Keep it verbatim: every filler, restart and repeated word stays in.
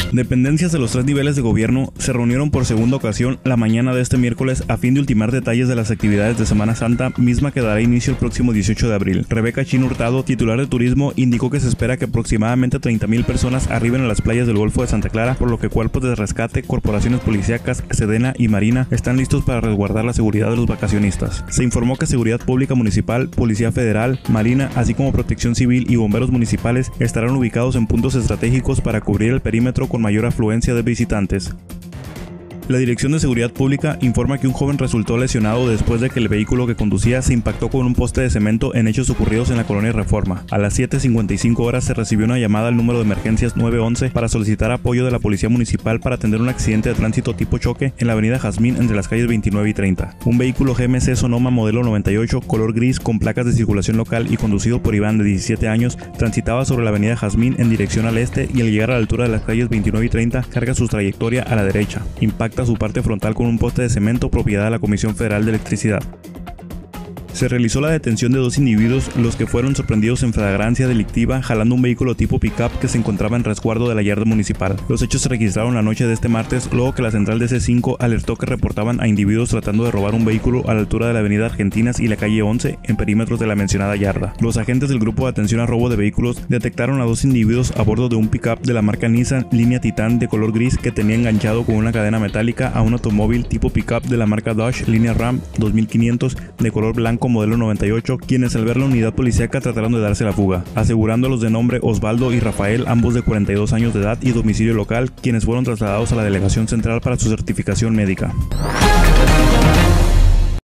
Dependencias de los tres niveles de gobierno se reunieron por segunda ocasión la mañana de este miércoles a fin de ultimar detalles de las actividades de Semana Santa, misma que dará inicio el próximo dieciocho de abril. Rebeca Chin Hurtado, titular de Turismo, indicó que se espera que aproximadamente treinta mil personas arriben a las playas del Golfo de Santa Clara, por lo que cuerpos de rescate, corporaciones policíacas, Sedena y Marina están listos para resguardar la seguridad de los vacacionistas. Se informó que Seguridad Pública Municipal, Policía Federal, Marina, así como Protección Civil y bomberos municipales estarán ubicados en puntos estratégicos para cubrir el perímetro con mayor afluencia de visitantes. La Dirección de Seguridad Pública informa que un joven resultó lesionado después de que el vehículo que conducía se impactó con un poste de cemento en hechos ocurridos en la colonia Reforma. A las siete cincuenta y cinco horas se recibió una llamada al número de emergencias nueve once para solicitar apoyo de la Policía Municipal para atender un accidente de tránsito tipo choque en la avenida Jazmín entre las calles veintinueve y treinta. Un vehículo G M C Sonoma modelo noventa y ocho, color gris, con placas de circulación local y conducido por Iván de diecisiete años, transitaba sobre la avenida Jazmín en dirección al este y al llegar a la altura de las calles veintinueve y treinta carga su trayectoria a la derecha. Impacta su parte frontal con un poste de cemento propiedad de la Comisión Federal de Electricidad. Se realizó la detención de dos individuos, los que fueron sorprendidos en flagrancia delictiva jalando un vehículo tipo pick-up que se encontraba en resguardo de la yarda municipal. Los hechos se registraron la noche de este martes, luego que la central de C cinco alertó que reportaban a individuos tratando de robar un vehículo a la altura de la avenida Argentinas y la calle once, en perímetros de la mencionada yarda. Los agentes del Grupo de Atención a Robo de Vehículos detectaron a dos individuos a bordo de un pick-up de la marca Nissan línea Titan de color gris que tenía enganchado con una cadena metálica a un automóvil tipo pick-up de la marca Dodge línea Ram dos mil quinientos de color blanco modelo noventa y ocho, quienes al ver la unidad policíaca trataron de darse la fuga, asegurando a los de nombre Osvaldo y Rafael, ambos de cuarenta y dos años de edad y domicilio local, quienes fueron trasladados a la delegación central para su certificación médica.